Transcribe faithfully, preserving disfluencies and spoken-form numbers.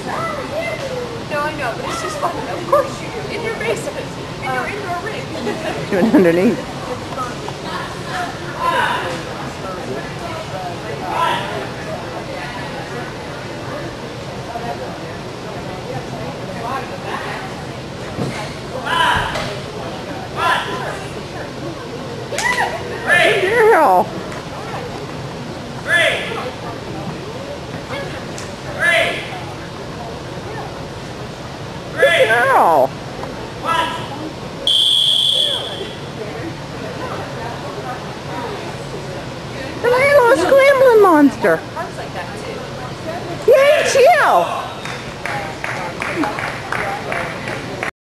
No, I know, but it's just fun. Of course you do. In your basement. In your indoor ring. Doing underneath. Girl. Girl. The little scrambling monster.